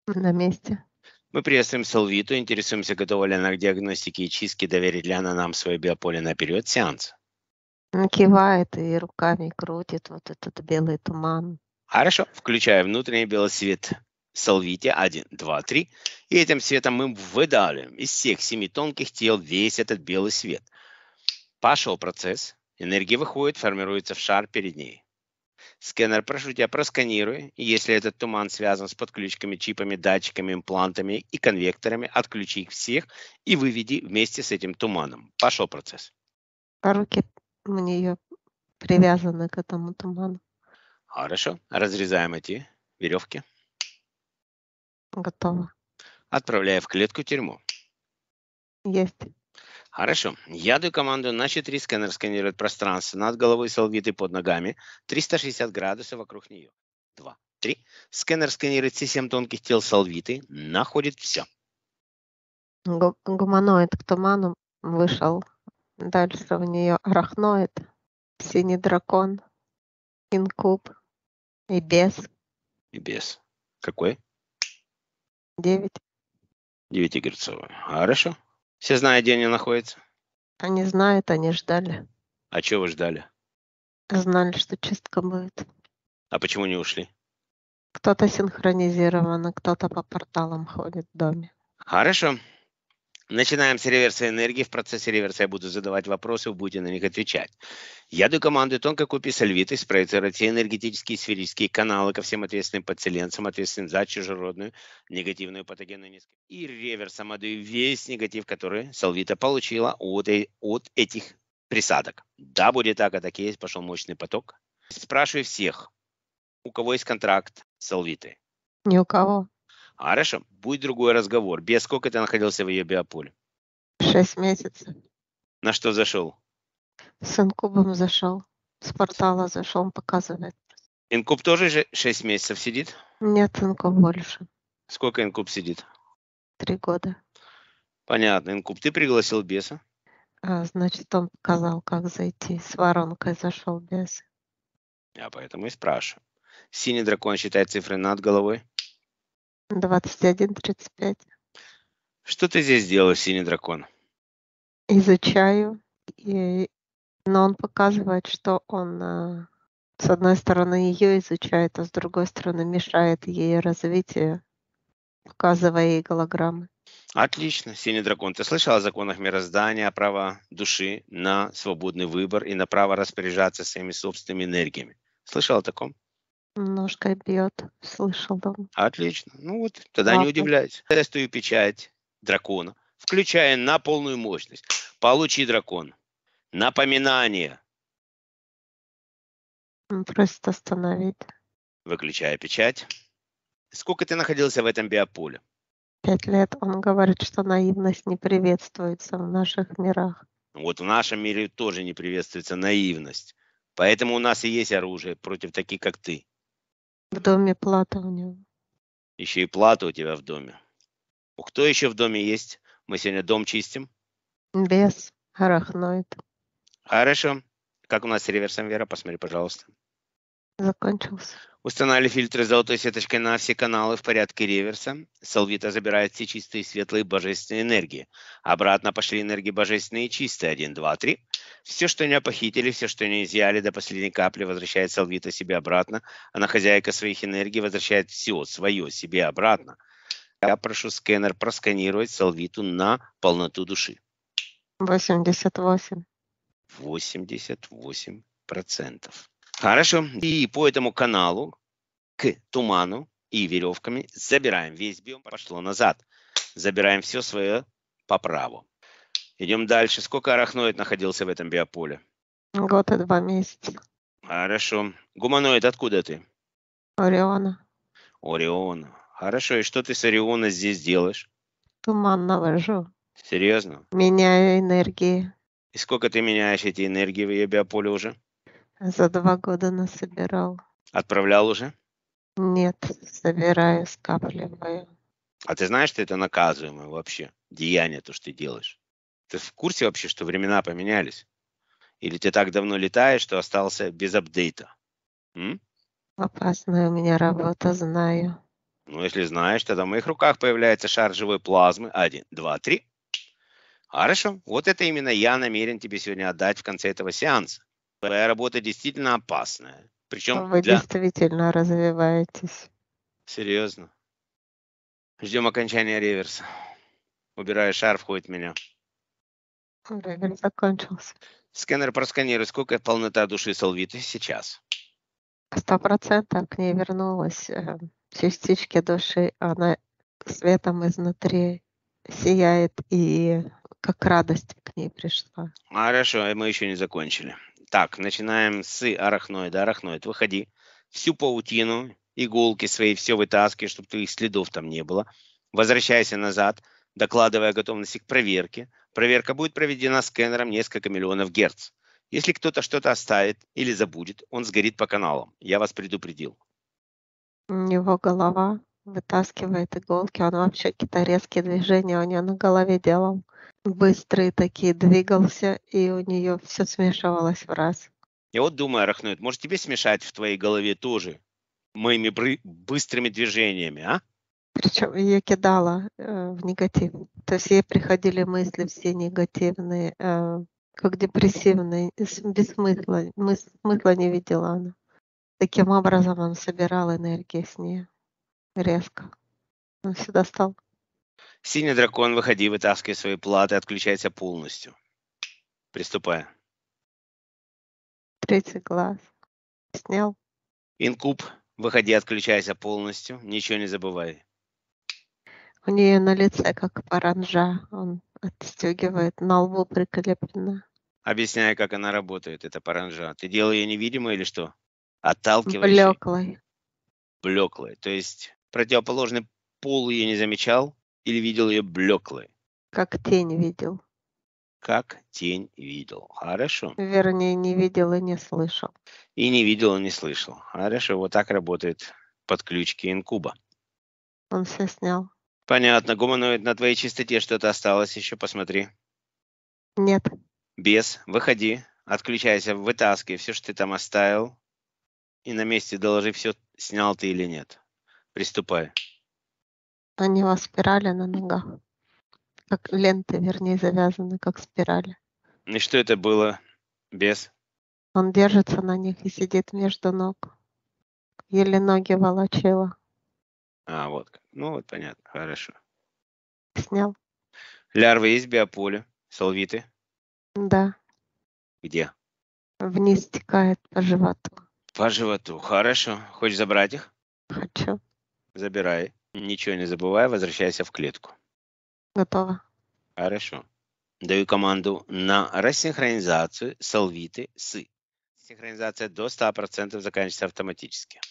На месте. Мы приветствуем Солвиту, интересуемся, готова ли она к диагностике и чистке, доверит ли она нам свое биополе на период сеанса. Кивает и руками крутит вот этот белый туман. Хорошо, включая внутренний белый свет Солвите 1, 2, 3. И этим светом мы выдавливаем из всех 7 тонких тел весь этот белый свет. Пошел процесс. Энергия выходит, формируется в шар перед ней. Сканер, прошу тебя, просканируй. И если этот туман связан с подключками, чипами, датчиками, имплантами и конвекторами, отключи их всех и выведи вместе с этим туманом. Пошел процесс. Руки у нее привязаны к этому туману. Хорошо. Разрезаем эти веревки. Готово. Отправляя в клетку тюрьму. Есть. Хорошо. Я даю команду на 4. Сканер сканирует пространство над головой Солвиты под ногами. 360 градусов вокруг нее. 2, 3. Сканер сканирует все 7 тонких тел Солвиты. Находит все. Гуманоид к туману вышел. Дальше у нее арахноид, синий дракон, инкуб и бес. И без. Какой? 9. 9-герцовый. Хорошо. Все знают, где они находятся? Они знают, они ждали. А чего вы ждали? Знали, что чистка будет. А почему не ушли? Кто-то синхронизирован, а кто-то по порталам ходит в доме. Хорошо. Начинаем с реверса энергии. В процессе реверса я буду задавать вопросы, вы будете на них отвечать. Я даю команду тонкой копии Сольвиты спроецировать все энергетические сферические каналы ко всем ответственным подселенцам, ответственным за чужеродную, негативную, патогенную низкую. И реверсом отдаю весь негатив, который Сольвита получила от этих присадок. Да, будет так, а так и есть. Пошел мощный поток. Спрашиваю всех, у кого есть контракт с Сольвитой. Ни у кого. Хорошо, будет другой разговор. Без сколько ты находился в ее биополе? 6 месяцев. На что зашел? С инкубом зашел. С портала зашел, он показывает. Инкуб тоже же 6 месяцев сидит? Нет, инкуб больше. Сколько инкуб сидит? 3 года. Понятно. Инкуб, ты пригласил беса? Значит, он показал, как зайти. С воронкой зашел бес. Я поэтому и спрашиваю. Синий дракон считает цифры над головой. 21-35. Что ты здесь делаешь, синий дракон? Изучаю. Но он показывает, что он с одной стороны ее изучает, а с другой стороны мешает ей развитию, показывая ей голограммы. Отлично, синий дракон. Ты слышал о законах мироздания, о право души на свободный выбор и на право распоряжаться своими собственными энергиями? Слышал о таком? Ножкой бьет. Слышал, да. Отлично. Ну вот, тогда не Лапой. удивляйся. Тестую печать дракона, включая на полную мощность. Получи, дракон. Напоминание. Он просит остановить. Выключая печать. Сколько ты находился в этом биополе? 5 лет. Он говорит, что наивность не приветствуется в наших мирах. Вот в нашем мире тоже не приветствуется наивность. Поэтому у нас и есть оружие против таких, как ты. В доме плата у него. Еще и плата у тебя в доме. Кто еще в доме есть? Мы сегодня дом чистим. Бес, арахноид. Хорошо. Как у нас с реверсом, Вера? Посмотри, пожалуйста. Закончился. Устанавливали фильтры золотой сеточкой на все каналы в порядке реверса. Солвита забирает все чистые, светлые, божественные энергии. Обратно пошли энергии божественные и чистые. 1, 2, 3. Все, что не похитили, все, что не изъяли до последней капли, возвращает Солвита себе обратно. Она хозяйка своих энергий, возвращает все свое себе обратно. Я прошу сканер просканировать Солвиту на полноту души. 88. 88%. Хорошо. И по этому каналу к туману и веревками забираем весь биом. Пошло назад. Забираем все свое по праву. Идем дальше. Сколько арахноид находился в этом биополе? 1 год и 2 месяца. Хорошо. Гуманоид, откуда ты? Ориона. Ориона. Хорошо. И что ты с Ориона здесь делаешь? Туман навожу. Серьезно? Меняю энергии. И сколько ты меняешь эти энергии в ее биополе уже? За 2 года насобирал. Отправлял уже? Нет, собираю, скапливаю. А ты знаешь, что это наказуемое вообще? Деяние, то, что ты делаешь. Ты в курсе вообще, что времена поменялись? Или ты так давно летаешь, что остался без апдейта? Опасная у меня работа, знаю. Ну, если знаешь, тогда в моих руках появляется шар живой плазмы. 1, 2, 3. Хорошо. Вот это именно я намерен тебе сегодня отдать в конце этого сеанса. Твоя работа действительно опасная. Причем Вы для... действительно развиваетесь. Серьезно. Ждем окончания реверса. Убираю шар, входит в меня. Реверс закончился. Сканер просканирует, сколько полнота души Солвиты сейчас. 100% к ней вернулась частички души. Она светом изнутри сияет, и как радость к ней пришла. Хорошо, мы еще не закончили. Так, начинаем с арахноида. Арахноид, выходи. Всю паутину, иголки свои, все вытаскивай, чтобы твоих следов там не было. Возвращайся назад, докладывая о готовности к проверке. Проверка будет проведена сканером несколько миллионов герц. Если кто-то что-то оставит или забудет, он сгорит по каналам. Я вас предупредил. У него голова вытаскивает иголки. Он вообще какие-то резкие движения у него на голове делал. Быстрые такие, двигался, и у нее все смешивалось в раз. Я вот думаю, арахноид, может тебе смешать в твоей голове тоже моими быстрыми движениями, а? Причем ее кидало в негатив. То есть ей приходили мысли все негативные, как депрессивные, без смысла. Смысла не видела она. Таким образом он собирал энергию с нее резко. Он сюда стал. Синий дракон, выходи, вытаскивай свои платы, отключайся полностью. Приступай. Третий глаз. Снял. Инкуб, выходи, отключайся полностью. Ничего не забывай. У нее на лице как паранжа. Он отстегивает, на лбу прикреплено. Объясняй, как она работает, эта паранжа. Ты делал ее невидимой или что? Отталкивающей? Блеклой. Блеклой. То есть противоположный пол ее не замечал или видел ее блеклой? Как тень видел. Как тень видел. Хорошо. Вернее, не видел и не слышал. И не видел, и не слышал. Хорошо, вот так работает подключки инкуба. Он все снял. Понятно. Гуманоид, на твоей чистоте что-то осталось еще, посмотри. Нет. Бес, выходи, отключайся, вытаскивай все, что ты там оставил. И на месте доложи, все снял ты или нет. Приступай. У него спирали на ногах. Как ленты, вернее, завязаны, как спирали. И что это было, бес? Он держится на них и сидит между ног. Еле ноги волочила. А, вот как. Ну, вот понятно, хорошо. Снял? Лярвы есть в биополе? Солвиты? Да. Где? Вниз стекает по животу. По животу. Хорошо. Хочешь забрать их? Хочу. Забирай. Ничего не забывай, возвращайся в клетку. Готово. Хорошо. Даю команду на рассинхронизацию солвиты с. Синхронизация до 100% заканчивается автоматически.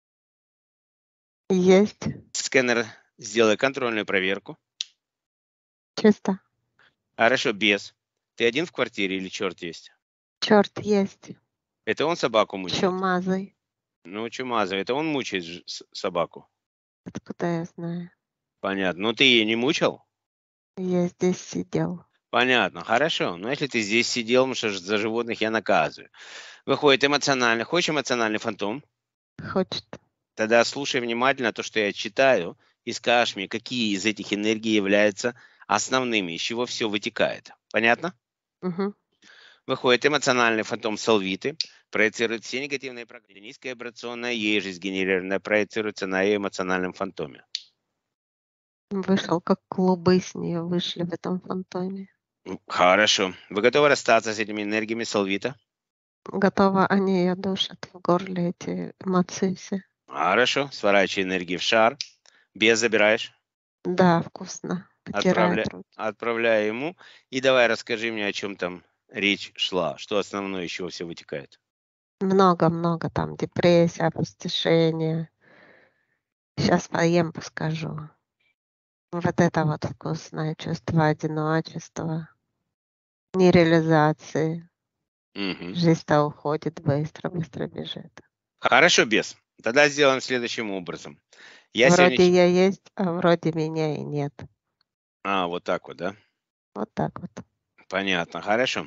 Есть. Сканер, сделай контрольную проверку. Чисто. Хорошо, без. Ты один в квартире или черт есть? Черт есть. Это он собаку мучает? Чумазый. Ну, чумазый. Это он мучает собаку? Откуда я знаю? Понятно. Ну, ты ее не мучил? Я здесь сидел. Понятно. Хорошо. Но если ты здесь сидел, потому что за животных я наказываю. Выходит эмоционально. Хочешь эмоциональный фантом? Хочет. Тогда слушай внимательно то, что я читаю, и скажешь мне, какие из этих энергий являются основными, из чего все вытекает. Понятно? Угу. Выходит эмоциональный фантом Солвиты, проецирует все негативные программы. Низкая вибрационная ей сгенерированная проецируется на ее эмоциональном фантоме. Вышел, как клубы с нее вышли в этом фантоме. Хорошо. Вы готовы расстаться с этими энергиями Солвита? Готово, они ее душат в горле, эти эмоции все. Хорошо. Сворачивай энергии в шар. Без забираешь. Да, вкусно. Потирает руки. Отправляй ему. И давай расскажи мне, о чем там речь шла. Что основное, из чего все вытекает. Много-много там. Депрессия, опустошение. Сейчас поем, скажу. Вот это вот вкусное чувство одиночества, нереализации. Угу. Жизнь-то уходит быстро, быстро бежит. Хорошо, без. Тогда сделаем следующим образом. Я Вроде сегодня... я есть, а вроде меня и нет. А, вот так вот, да? Вот так вот. Понятно, хорошо.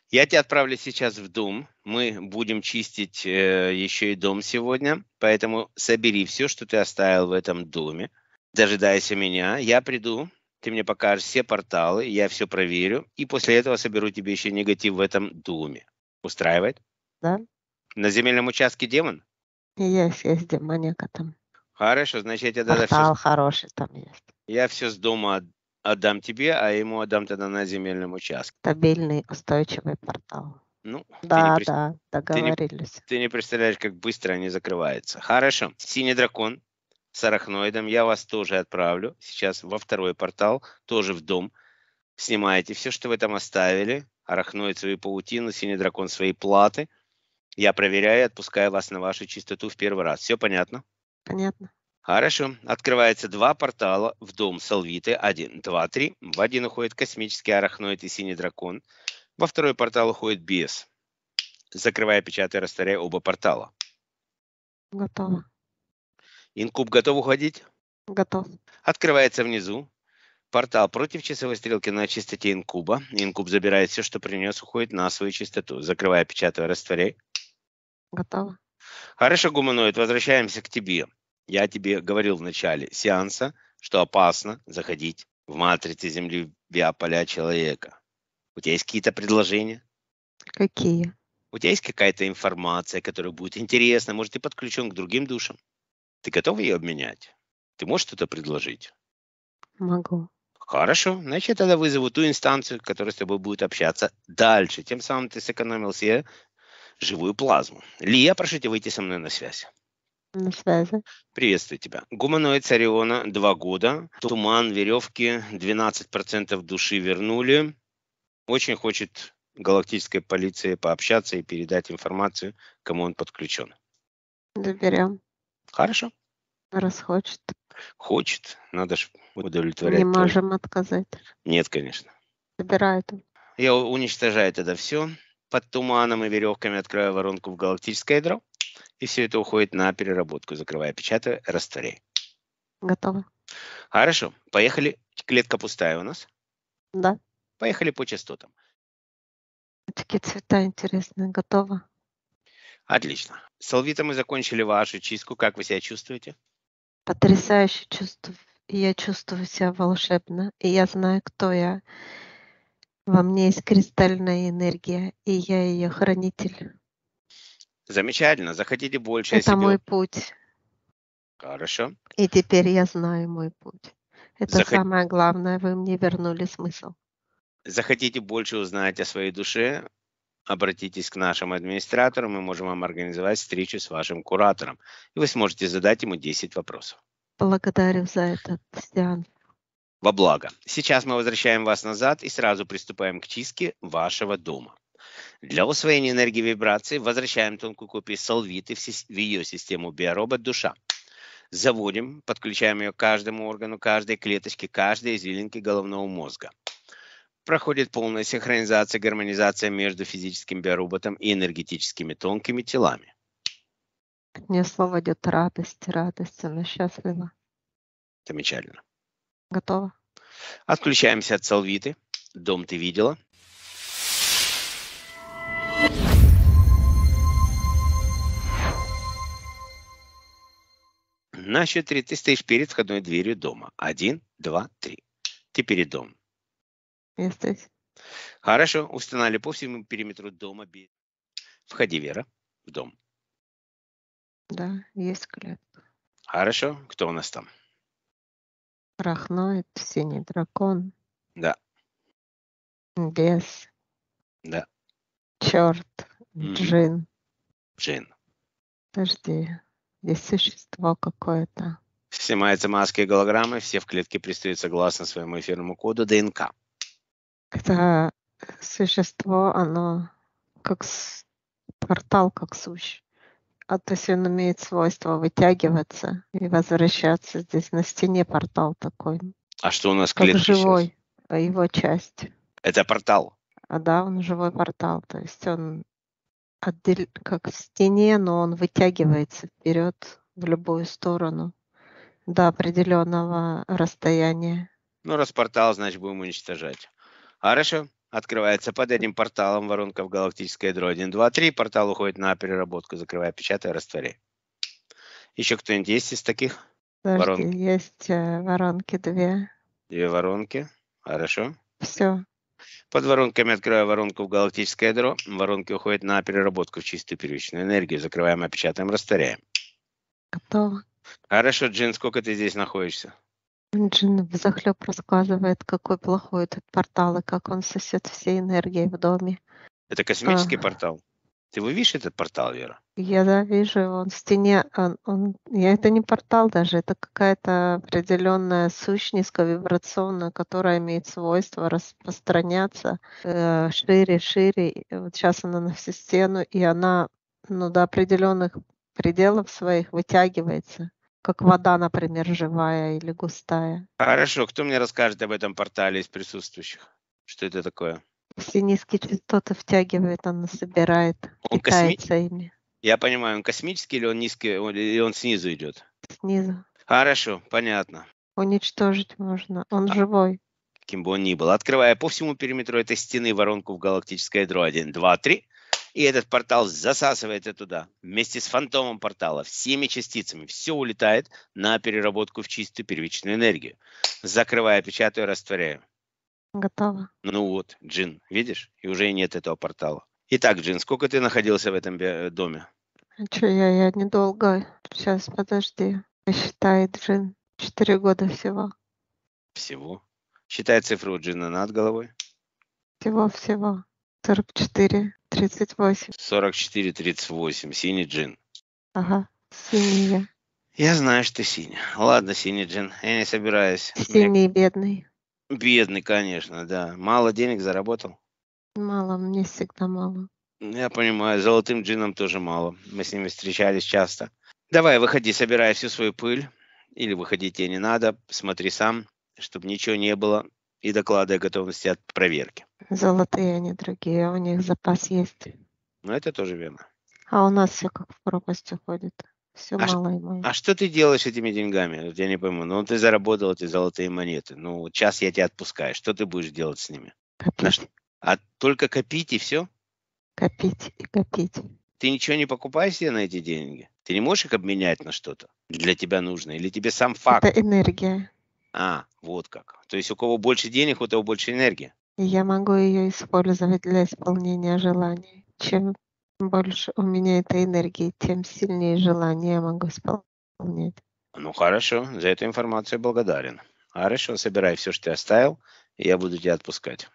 Я тебя отправлю сейчас в дом. Мы будем чистить еще и дом сегодня. Поэтому собери все, что ты оставил в этом доме. Дожидайся меня. Я приду. Ты мне покажешь все порталы. Я все проверю. И после этого соберу тебе еще негатив в этом доме. Устраивает? Да? На земельном участке демон? Есть демоника там. Хорошо, значит, я тебе тогда Портал хороший там есть. я все с дома отдам тебе, а ему отдам тогда на земельном участке. Стабильный, устойчивый портал. Ну, Да, ты не, договорились. ты не представляешь, как быстро они закрываются. Хорошо. Синий дракон с арахноидом. Я вас тоже отправлю сейчас во второй портал, тоже в дом. Снимаете все, что вы там оставили. Арахноид свою паутину, синий дракон свои платы. Я проверяю и отпускаю вас на вашу чистоту в первый раз. Все понятно? Понятно. Хорошо. Открывается два портала в дом Салвиты. 1, 2, 3. В один уходит космический арахноид и синий дракон. Во второй портал уходит бес. Закрывая, печатая, растворяя оба портала. Готово. Инкуб готов уходить? Готов. Открывается внизу. Портал против часовой стрелки на чистоте инкуба. Инкуб забирает все, что принес, уходит на свою чистоту. Закрывая, печатая, растворяй. Готово. Хорошо, гуманоид, возвращаемся к тебе. Я тебе говорил в начале сеанса, что опасно заходить в матрицы Земли виа поля человека. У тебя есть какие-то предложения? Какие? У тебя есть какая-то информация, которая будет интересна? Может, ты подключен к другим душам? Ты готов ее обменять? Ты можешь что-то предложить? Могу. Хорошо, значит, я тогда вызову ту инстанцию, которая с тобой будет общаться дальше. Тем самым ты сэкономил себе живую плазму. Лия, прошу тебя выйти со мной на связь. На связи. Приветствую тебя. Гуманоид Сариона, 2 года. Туман, веревки, 12% души вернули. Очень хочет галактической полиции пообщаться и передать информацию, кому он подключен. Заберем. Хорошо. Раз хочет. Хочет. Надо же Не удовлетворять. можем отказать. Нет, конечно. Забирает он. Я уничтожаю тогда все. Под туманом и веревками открываю воронку в галактическое ядро. И все это уходит на переработку. Закрывая, печатаю, растворяй. Готово. Хорошо. Поехали. Клетка пустая у нас. Да. Поехали по частотам. Такие цвета интересные. Готово. Отлично. С Алвитом мы закончили вашу чистку. Как вы себя чувствуете? Потрясающе чувство. И я чувствую себя волшебно. И я знаю, кто я. Во мне есть кристальная энергия, и я ее хранитель. Замечательно. Захотите больше о Это себе? мой путь. Хорошо. И теперь я знаю мой путь. Это Захот- самое главное. Вы мне вернули смысл. Захотите больше узнать о своей душе? Обратитесь к нашему администратору. Мы можем вам организовать встречу с вашим куратором. И вы сможете задать ему 10 вопросов. Благодарю за этот сеанс. Во благо. Сейчас мы возвращаем вас назад и сразу приступаем к чистке вашего дома. Для усвоения энергии вибрации возвращаем тонкую копию Салвиты в ее систему биоробот душа. Заводим, подключаем ее к каждому органу, каждой клеточке, каждой извилинке головного мозга. Проходит полная синхронизация, гармонизация между физическим биороботом и энергетическими тонкими телами. От нее слово идет радость, радость. Она счастлива. Замечательно. Готово. Отключаемся от Салвиты. Дом ты видела? На счет 3 ты стоишь перед входной дверью дома. 1, 2, 3. Ты перед домом. Я здесь. Хорошо. Установили по всему периметру дома. Входи, Вера, в дом. Да, есть клетка. Хорошо. Кто у нас там? Арахноид, синий дракон, Да. бес, Да. черт, Мгм. джин. Джин. Подожди. Есть существо какое-то. Снимаются маски и голограммы. Все в клетке пристают согласно своему эфирному коду ДНК. Это существо, оно как портал, как сущ. То есть он имеет свойство вытягиваться и возвращаться. Здесь на стене портал такой, А что у нас в как клетке сейчас? живой, его часть. Это портал. Да, он живой портал. То есть он как в стене, но он вытягивается вперед в любую сторону до определенного расстояния. Ну, раз портал, значит, будем уничтожать. Хорошо. Открывается под этим порталом воронка в галактическое ядро 1, 2, 3. Портал уходит на переработку, закрывая, печатая, растворяй. Еще кто-нибудь есть из таких? Подожди, Воронки. есть воронки 2. 2 воронки. Хорошо. Все, Под воронками открываю воронку в галактическое ядро. Воронки уходят на переработку в чистую первичную энергию. Закрываем, опечатаем, растворяем. готово. Хорошо, Джин, сколько ты здесь находишься? Джин взахлеб рассказывает, какой плохой этот портал и как он сосет все энергии в доме. Это космический портал. Ты его видишь, этот портал, Вера? Я вижу, он в стене, это не портал даже, это какая-то определенная сущность вибрационная, которая имеет свойство распространяться шире, шире. И вот сейчас она на всю стену, и она до определенных пределов своих вытягивается, как вода, например, живая или густая. Хорошо, кто мне расскажет об этом портале из присутствующих? Что это такое? Все низкие частоты втягивает, она собирает, Он питается ими Я понимаю, он космический или он низкий, или он снизу идет? снизу. Хорошо, понятно. Уничтожить можно, он живой. Кем бы он ни был. Открывая по всему периметру этой стены воронку в галактическое ядро 1, 2, 3. И этот портал засасывает это туда. Вместе с фантомом портала, всеми частицами. Все улетает на переработку в чистую первичную энергию. Закрывая, печатаю, растворяю. Готово. Ну вот, Джин, видишь? И уже и нет этого портала. Итак, Джин, сколько ты находился в этом доме? Я недолго. Сейчас, подожди. Посчитай, Джин. 4 года всего. Всего. Считай цифру у Джина над головой. Всего. 44, 38. 44, 38. Синий Джин. Ага. Синий я. Я знаю, что ты синий. Ладно, синий Джин, я не собираюсь. Синий бедный. Бедный, конечно, да. Мало денег заработал. Мало, мне всегда мало. Я понимаю, золотым Джином тоже мало. Мы с ними встречались часто. Давай, выходи, собирай всю свою пыль. Или выходить тебе не надо. Смотри сам, чтобы ничего не было. И докладывай о готовности от проверки. Золотые они другие, у них запас есть. Но это тоже верно. А у нас все как в пропасть уходит. Все А, мало и мало. а что ты делаешь этими деньгами? Вот я не пойму. Ну, ты заработал эти золотые монеты. Ну, вот сейчас я тебя отпускаю. Что ты будешь делать с ними? Копить. А только копить и все? Копить и копить. Ты ничего не покупаешь себе на эти деньги? Ты не можешь их обменять на что-то для тебя нужно? Или тебе сам факт? Это энергия. Вот как. То есть у кого больше денег, у того больше энергии. И я могу ее использовать для исполнения желаний. Чем больше у меня этой энергии, тем сильнее желание я могу исполнять. Ну хорошо, за эту информацию благодарен. Хорошо, собирай все, что ты оставил, и я буду тебя отпускать.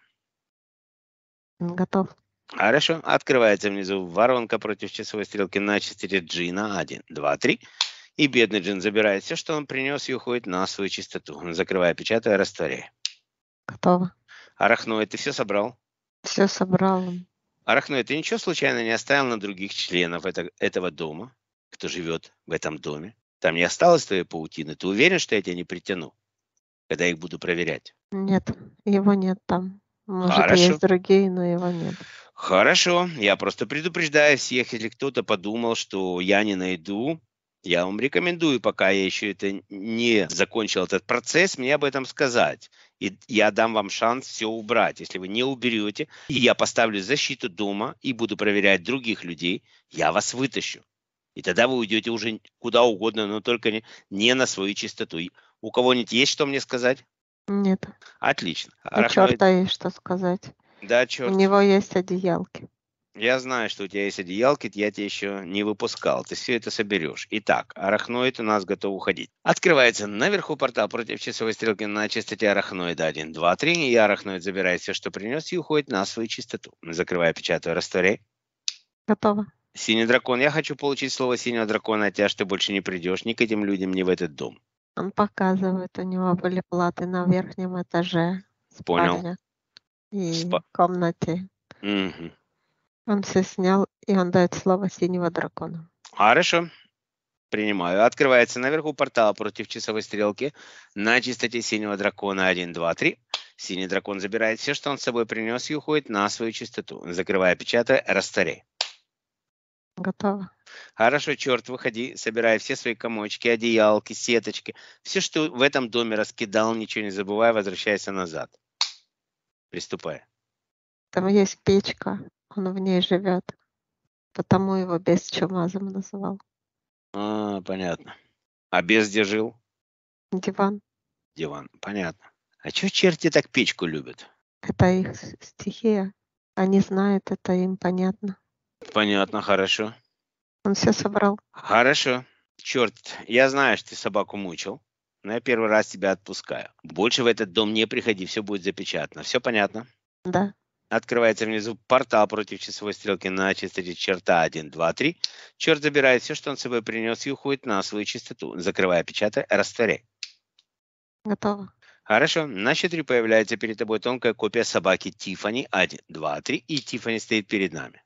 Готов. Хорошо, открывается внизу воронка против часовой стрелки на частоте Джина 1, 2, 3. И бедный Джин забирает все, что он принес, и уходит на свою чистоту. Закрывая, печатая, растворяй. Готово. Арахноид, ты все собрал? Все собрал. Арахноид, ты ничего случайно не оставил на других членов этого дома, кто живет в этом доме? Там не осталось твоей паутины? Ты уверен, что я тебя не притяну, когда их буду проверять? Нет, его нет там. Может, Хорошо. есть другие, но его нет. Хорошо, я просто предупреждаю всех, если кто-то подумал, что я не найду, я вам рекомендую, пока я еще это не закончил этот процесс, мне об этом сказать. И я дам вам шанс все убрать. Если вы не уберете, и я поставлю защиту дома и буду проверять других людей, я вас вытащу. И тогда вы уйдете уже куда угодно, но только не на свою чистоту. У кого-нибудь есть что мне сказать? Нет. Отлично. У черта есть что сказать. Да, У черт. него есть одеялки. Я знаю, что у тебя есть одеялки, я тебя еще не выпускал. Ты все это соберешь. Итак, арахноид у нас готов уходить. Открывается наверху портал против часовой стрелки на частоте арахноида 1, 2, 3. И арахноид забирает все, что принес, и уходит на свою чистоту. Закрывая, печатаю, растворяй. Готово. Синий дракон. Я хочу получить слово синего дракона от тебя, что ты больше не придешь ни к этим людям, ни в этот дом. Он показывает, у него были платы на верхнем этаже Понял. спальня и комнате. Угу. Он все снял, и он дает слово синего дракона. Хорошо. Принимаю. Открывается наверху портал против часовой стрелки на частоте синего дракона 1, 2, 3. Синий дракон забирает все, что он с собой принес, и уходит на свою частоту. Закрывая, печатая, растворяй. Готово. Хорошо, черт, выходи, собирай все свои комочки, одеялки, сеточки. Все, что в этом доме раскидал, ничего не забывай, возвращайся назад. Приступай. Там есть печка, он в ней живет, потому его бес чумазом называл. Понятно. А бес где жил? Диван — Диван. Понятно. А чё черти так печку любят? это их стихия. Они знают это, им понятно. Понятно, хорошо. Он все собрал. Хорошо. Черт, я знаю, что ты собаку мучил, но я первый раз тебя отпускаю. Больше в этот дом не приходи, все будет запечатано. Все понятно? Да, Открывается внизу портал против часовой стрелки на частоте черта 1, 2, 3. Черт забирает все, что он с собой принес, и уходит на свою частоту. Закрывая, печатай, растворяй. готово. Хорошо. На счет 3 появляется перед тобой тонкая копия собаки Тиффани 1, 2, 3. И Тиффани стоит перед нами.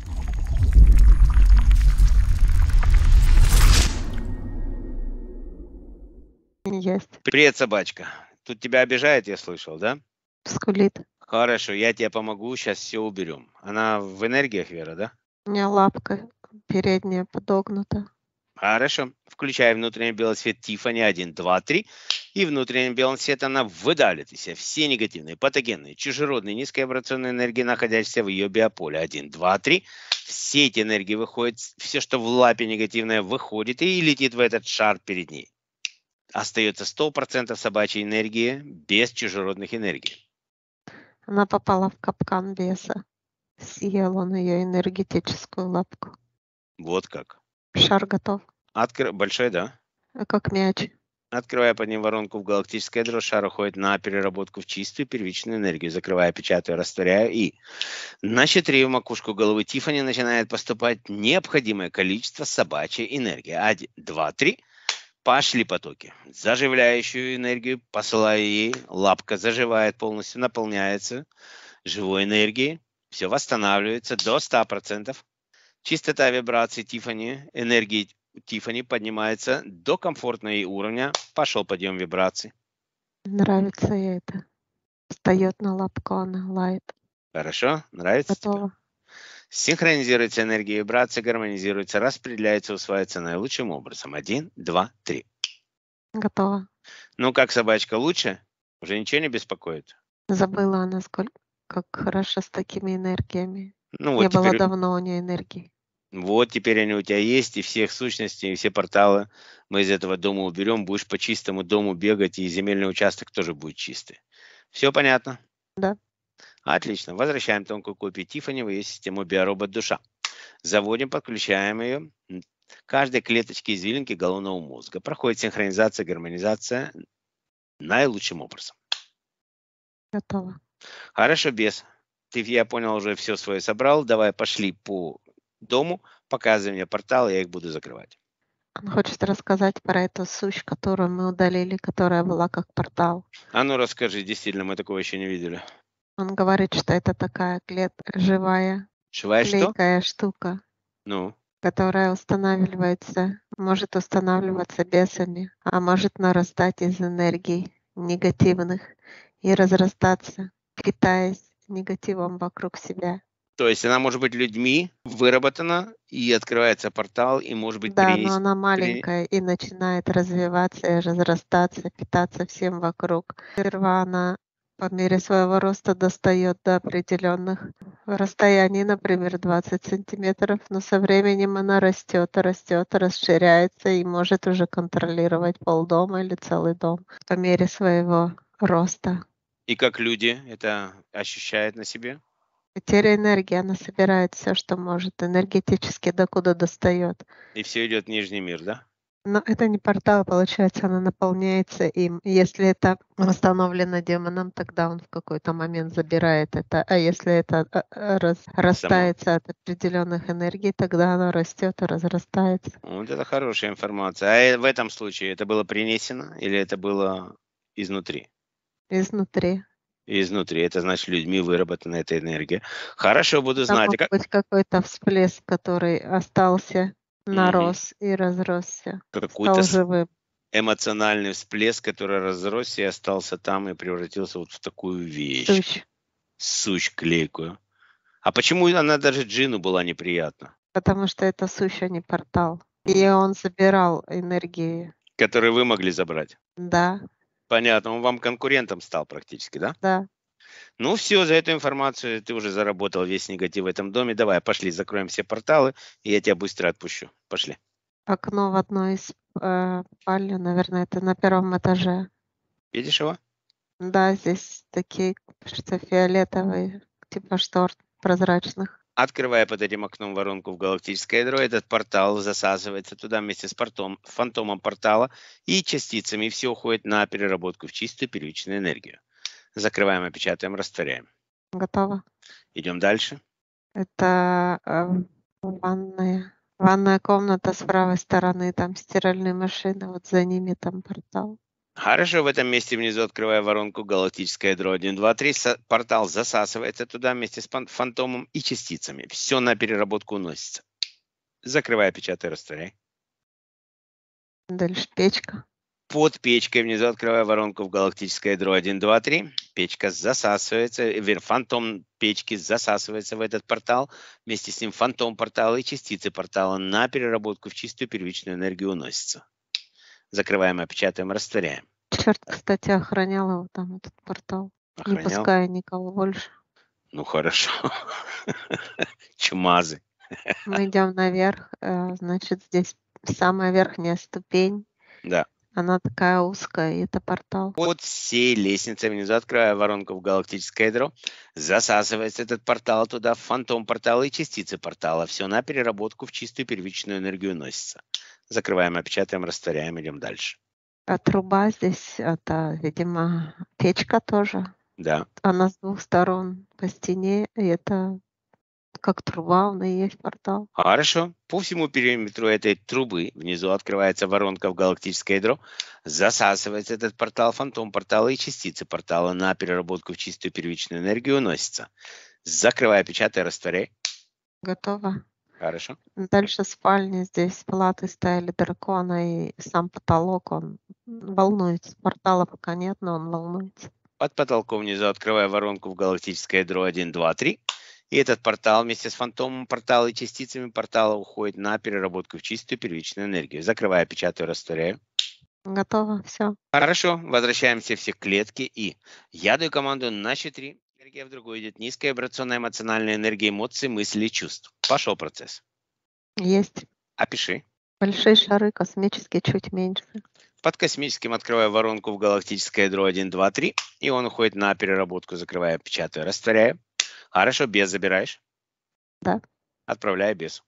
Есть. Привет, собачка. Тут тебя обижает, я слышал, да? Скулит. Хорошо, я тебе помогу, сейчас все уберем. Она в энергиях, Вера, да? У меня лапка передняя подогнута. Хорошо. Включай внутренний белый свет Тиффани 1, 2, 3. И внутренним белым светом она выдалит из себя все негативные, патогенные, чужеродные, низковибрационные энергии, находящиеся в ее биополе 1, 2, 3. Все эти энергии выходят, все, что в лапе негативное, выходит и летит в этот шар перед ней. Остается 100% собачьей энергии без чужеродных энергий. Она попала в капкан беса. Съел он ее энергетическую лапку. Вот как. Шар готов. Большой, да? Как мяч. Открывая под ним воронку в галактическое ядро, шар уходит на переработку в чистую первичную энергию. Закрывая, печатаю, растворяю. И на счет 3 в макушку головы Тиффани начинает поступать необходимое количество собачьей энергии. 1, 2, 3. Пошли потоки. Заживляющую энергию посылаю ей. Лапка заживает полностью, наполняется живой энергией. Все восстанавливается до 100%. Частота вибраций Тиффани, энергии Тиффани поднимается до комфортного ей уровня. Пошел подъем вибраций. Нравится ей это. Встает на лапку, она лает. Хорошо? Нравится тебе? Готово. Синхронизируется энергия вибрации, гармонизируется, распределяется, усваивается наилучшим образом. 1, 2, 3. Готово. Ну как, собачка, лучше? Уже ничего не беспокоит? Забыла она, как хорошо с такими энергиями. Ну Не вот было теперь, давно у нее энергии. вот теперь они у тебя есть, и всех сущностей, и все порталы мы из этого дома уберем. Будешь по чистому дому бегать, и земельный участок тоже будет чистый. Все понятно? Да. Отлично. Возвращаем тонкую копию Тиффани в ее систему биоробот душа. Заводим, подключаем ее к каждой клеточке извилинки головного мозга. Проходит синхронизация, гармонизация наилучшим образом. Готово. Хорошо, бес. Ты, я понял, уже все свое собрал. Давай пошли по дому, показывай мне портал, я их буду закрывать. Он хочет рассказать про эту сущь, которую мы удалили, которая была как портал. А ну расскажи, действительно, мы такого еще не видели. Он говорит, что это такая живая, Живая что? клейкая штука, Ну, которая может устанавливаться бесами, а может нарастать из энергий негативных и разрастаться, питаясь негативом вокруг себя. то есть она может быть людьми выработана, и открывается портал, и может быть Да, но она маленькая и начинает развиваться и разрастаться, питаться всем вокруг. Сперва она по мере своего роста достает до определенных расстояний, например, 20 сантиметров, но со временем она растет, расширяется и может уже контролировать полдома или целый дом по мере своего роста. И как люди это ощущают на себе? Потеря энергии, она собирает все, что может, энергетически докуда достает. И все идет в Нижний мир, да? Но это не портал, получается, она наполняется им. Если это восстановлено демоном, тогда он в какой-то момент забирает это. А если это растается от определенных энергий, тогда оно растет и разрастается. Вот это хорошая информация. А в этом случае это было принесено или это было изнутри? Изнутри. Изнутри. Это значит людьми выработана эта энергия. Хорошо, буду Там знать. мог быть какой-то всплеск, который остался, нарос и разросся, Какой-то стал живым. эмоциональный всплеск, который разросся и остался там и превратился вот в такую вещь. Сущ. Сущь клейкую. А почему она даже джину была неприятна? Потому что это сущ, а не портал. И он забирал энергии. Которые вы могли забрать? Да, Понятно. Он вам конкурентом стал практически, да? да. Ну все, за эту информацию ты уже заработал весь негатив в этом доме. Давай, пошли, закроем все порталы, и я тебя быстро отпущу. Пошли. Окно в одной из спален, наверное, это на первом этаже. Видишь его? Да, здесь такие, кажется, фиолетовые, типа штор прозрачных. Открывая под этим окном воронку в галактическое ядро, этот портал засасывается туда вместе с фантомом портала и частицами, и все уходит на переработку в чистую первичную энергию. Закрываем, опечатаем, растворяем. Готово. Идем дальше. Это ванная. Ванная комната с правой стороны, там стиральные машины, вот за ними там портал. Хорошо, в этом месте внизу, открывая воронку галактическое ядро 1, 2, 3, портал засасывается туда вместе с фантомом и частицами. Все на переработку уносится. Закрывай, печатай, растворяй. Дальше печка. Под печкой внизу, открывая воронку в галактическое ядро 1, 2, 3, печка засасывается, фантом печки засасывается в этот портал, вместе с ним фантом портала и частицы портала на переработку в чистую первичную энергию уносится. Закрываем, опечатаем, растворяем. Черт, кстати, охранял его там, этот портал. Не Охранял? пуская никого больше. Ну хорошо. Чумазы. Мы идем наверх, значит, здесь самая верхняя ступень. Да. Она такая узкая, и это портал. Под всей лестницей внизу, открывая воронку в галактическое ядро, засасывается этот портал туда, фантом портала и частицы портала. Все на переработку в чистую первичную энергию носится. Закрываем, опечатаем, растворяем, идем дальше. А труба здесь, это, видимо, печка тоже. Да. Она с двух сторон по стене, и это как труба, он и есть портал. Хорошо. По всему периметру этой трубы внизу открывается воронка в галактическое ядро, засасывается этот портал, фантом портала и частицы портала на переработку в чистую первичную энергию уносится. Закрывай, печатай, растворяй. Готово. Хорошо. Дальше спальня, здесь платы стояли дракона, и сам потолок, он волнуется. Портала пока нет, но он волнуется. Под потолком внизу открывая воронку в галактическое ядро 1, 2, 3. И этот портал вместе с фантомом портала и частицами портала уходит на переработку в чистую первичную энергию. Закрывая, печатаю, растворяю. Готово, все. Хорошо, возвращаемся все в клетки и я даю команду на 4. Энергия в другую идет. Низкая вибрационная эмоциональная энергия эмоций, мыслей, чувств. Пошел процесс. Есть. Опиши. Большие шары, космические, чуть меньше. Под космическим открываю воронку в галактическое ядро 1, 2, 3. И он уходит на переработку. Закрывая, печатаю, растворяю. Хорошо, без забираешь? Да. Отправляю без.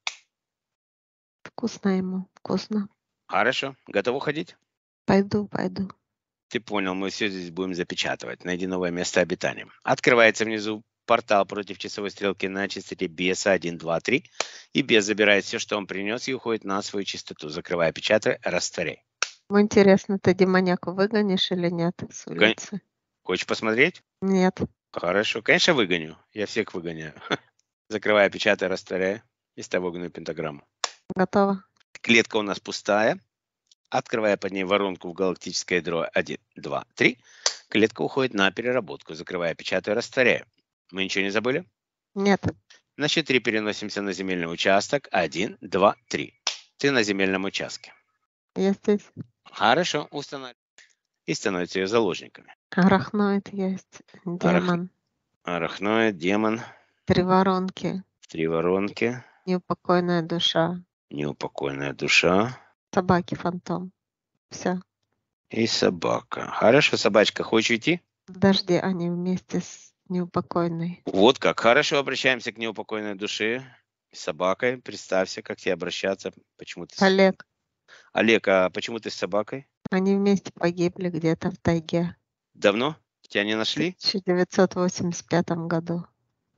Вкусно ему, вкусно. Хорошо, готов уходить? Пойду. Ты понял, мы все здесь будем запечатывать. Найди новое место обитания. Открывается внизу портал против часовой стрелки на частоте беса 1, 2, 3. И бес забирает все, что он принес, и уходит на свою частоту. Закрывай, печатай, растворяй. Ну, интересно, ты демоняку выгонишь или нет с улицы? Хочешь посмотреть? Нет. Хорошо, конечно, выгоню. Я всех выгоняю. Закрывай, печатай, растворяй. И ставь огненную пентаграмму. Готово. Клетка у нас пустая. Открывая под ней воронку в галактическое ядро 1, 2, 3. Клетка уходит на переработку. Закрывая, печатаю, растворяю. Мы ничего не забыли? Нет. На счет 3 переносимся на земельный участок. 1, 2, 3. Ты на земельном участке. Я здесь. Хорошо, устанавливай. И становятся ее заложниками. Арахноид есть. Демон. Арахноид, демон. 3 воронки. 3 воронки. Неупокойная душа. Неупокойная душа. Собаки фантом. Все. И собака. Хорошо, собачка, хочешь уйти? Подожди, они вместе с неупокойной. Вот как. Хорошо, обращаемся к неупокойной душе. С собакой. Представься, как тебе обращаться. Почему ты... Олег. Олег, а почему ты с собакой? Они вместе погибли где-то в тайге. Давно? Тебя не нашли? В 1985 году. В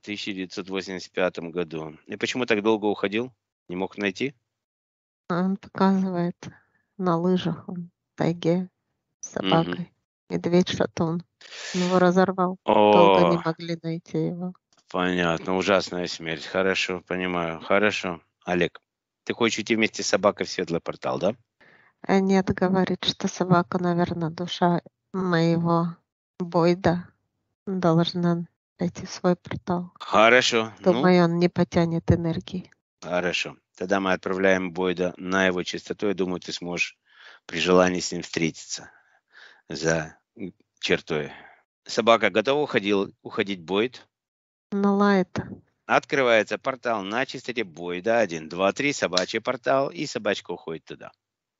1985 году. И почему так долго уходил? Не мог найти? Он показывает на лыжах, он в тайге с собакой. Медведь-шатун. Он его разорвал. Долго не могли найти его. Понятно, ужасная смерть. Хорошо, понимаю. Хорошо. Олег, ты хочешь идти вместе с собакой в светлый портал, да? Нет, говорит, что собака, наверное, душа моего Бойда должна пойти в свой портал. Хорошо. Думаю, он не потянет энергии. Хорошо. Тогда мы отправляем Бойда на его частоту. Я думаю, ты сможешь при желании с ним встретиться за чертой Собака готова уходить Бойд. Она лает. Открывается портал на частоте Бойда. 1, 2, 3. Собачий портал. И собачка уходит туда.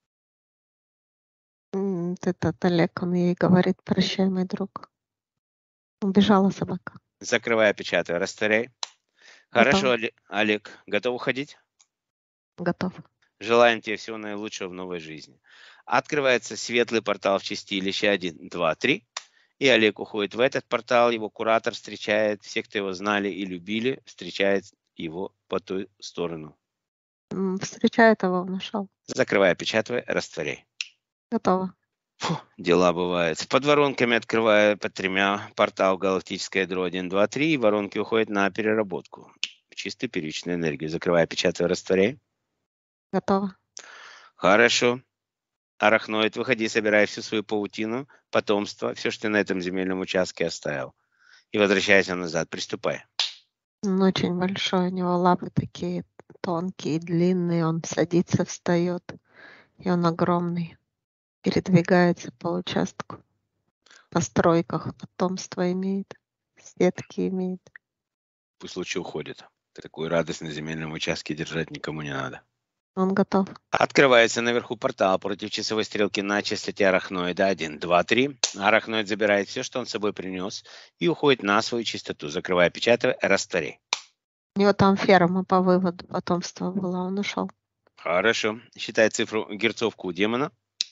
Этот Олег, он ей говорит: прощай, мой друг. Убежала собака. Закрывай, печатай, растворяй. Хорошо, Олег, готов уходить? Готов. Желаем тебе всего наилучшего в новой жизни. Открывается светлый портал в чистилище. 1, 2, 3. И Олег уходит в этот портал. Его куратор встречает. Все, кто его знали и любили, встречает его по ту сторону. Встречает его, нашел. Закрывай, печатай, растворяй. Готово. Фу, дела бывают. Под воронками открываю по 3 портал галактическое ядро 1, 2, 3. И воронки уходят на переработку. Чистую первичную энергию. Закрывай, печатай, растворяй. Готово. Хорошо. Арахноид, выходи, собирай всю свою паутину, потомство, все, что ты на этом земельном участке оставил. И возвращайся назад. Приступай. Он очень большой, у него лапы такие тонкие, длинные. Он садится, встает. И он огромный. Передвигается по участку. По стройках потомство имеет. Сетки имеет. Пусть лучше уходит. Такую радость на земельном участке держать никому не надо. Он готов. Открывается наверху портал против часовой стрелки на частоте арахноида. 1, 2, 3. Арахноид забирает все, что он с собой принес, и уходит на свою частоту. Закрывая, печатай, растворяй. У него там ферма по выводу потомства была. Он ушел. Хорошо. Считай цифру герцовку у демона.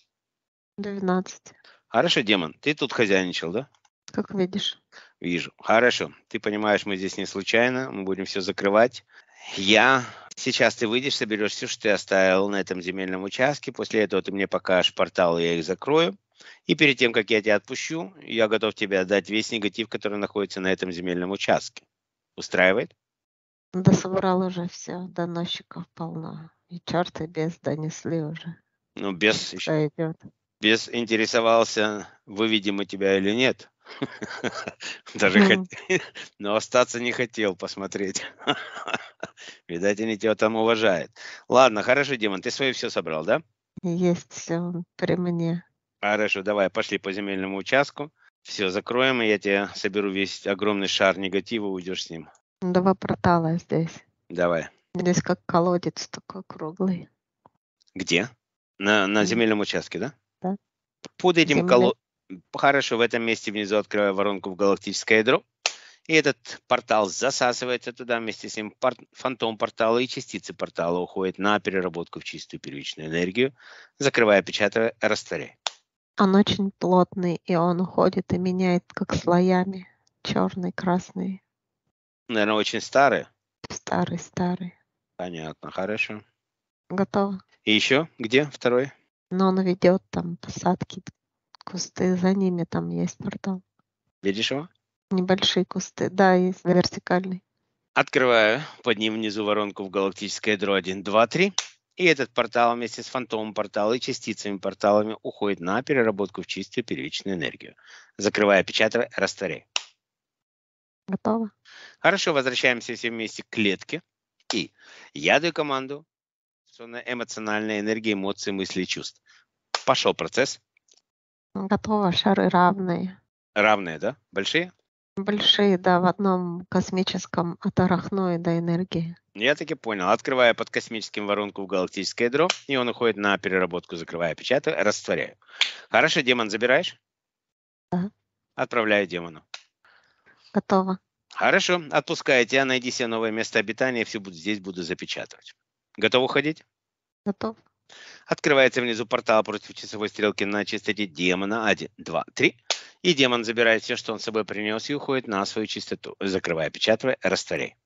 12. Хорошо, демон. Ты тут хозяйничал, да? Как видишь. Вижу. Хорошо. Ты понимаешь, мы здесь не случайно. Мы будем все закрывать. Сейчас ты выйдешь, соберешь все, что ты оставил на этом земельном участке. После этого ты мне покажешь портал, я их закрою. И перед тем, как я тебя отпущу, я готов тебе отдать весь негатив, который находится на этом земельном участке. Устраивает? Да собрал уже все. Доносчиков полно. И черты без донесли уже. Ну, без идет. интересовался, выведем мы тебя или нет. Но остаться не хотел посмотреть. Видать, они тебя там уважают. Ладно, хорошо, Димон, ты свое все собрал, да? Есть все при мне. Хорошо, давай, пошли по земельному участку. Все, закроем, и я тебе соберу весь огромный шар негатива, уйдешь с ним. 2 портала здесь. Давай. Здесь как колодец такой круглый. Где? На земельном участке, да? Да. Под этим Хорошо, в этом месте внизу открываю воронку в галактическое ядро. И этот портал засасывается туда, вместе с ним фантом портала и частицы портала уходят на переработку в чистую первичную энергию. Закрывая, печатая, растворяй. Он очень плотный, и он уходит и меняет как слоями. Черный, красный. Наверное, очень старый. Старый. Понятно, хорошо. Готово. И еще? Где второй? Но он ведет там посадки, кусты. За ними там есть портал. Видишь его? Небольшие кусты. Да, есть вертикальный. Открываю под ним внизу воронку в галактическое ядро 1, 2, 3. И этот портал вместе с фантомом портала и частицами порталами уходит на переработку в чистую первичную энергию. Закрывая, печатая, растворяй. Готово. Хорошо, возвращаемся все вместе к клетке. И я даю команду эмоциональной энергии, эмоций, мыслей, чувств. Пошел процесс. Готово. Шары равные. Равные, да? Большие? Большие, да, в одном космическом от арахноида энергии. Я таки понял. Открываю под космическим воронку в галактическое ядро, и он уходит на переработку, закрывая, печатаю, растворяю. Хорошо, демон забираешь? Да. Отправляю демону. Готово. Хорошо, отпускаю тебя, найди себе новое место обитания, все здесь буду запечатывать. Готов уходить? Готов. Открывается внизу портал против часовой стрелки на частоте демона. 1, 2, 3. И демон забирает все, что он с собой принес, и уходит на свою частоту. Закрывая, печатая, растворяй.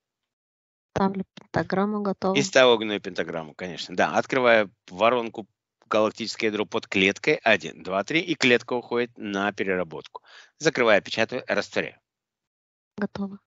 Ставлю пентаграмму, готово. И ставлю огненную пентаграмму, конечно. Да, открываю воронку галактическое ядро под клеткой. 1, 2, 3. И клетка уходит на переработку. Закрывая, печатаю, растворяю. Готово.